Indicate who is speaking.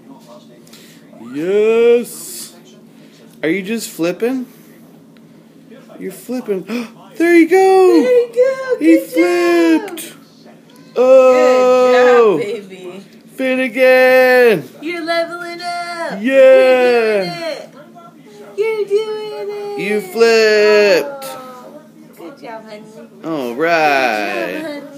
Speaker 1: Yes. Are you just flipping? You're flipping. There you go.
Speaker 2: There you go.
Speaker 1: He
Speaker 2: Good
Speaker 1: flipped.
Speaker 2: job.
Speaker 1: Oh.
Speaker 2: Good job, baby.
Speaker 1: Finnigan.
Speaker 2: You're leveling up.
Speaker 1: Yeah.
Speaker 2: You're doing it.
Speaker 1: You flipped.
Speaker 2: Oh, good job, honey.
Speaker 1: All right.
Speaker 2: Good job, honey.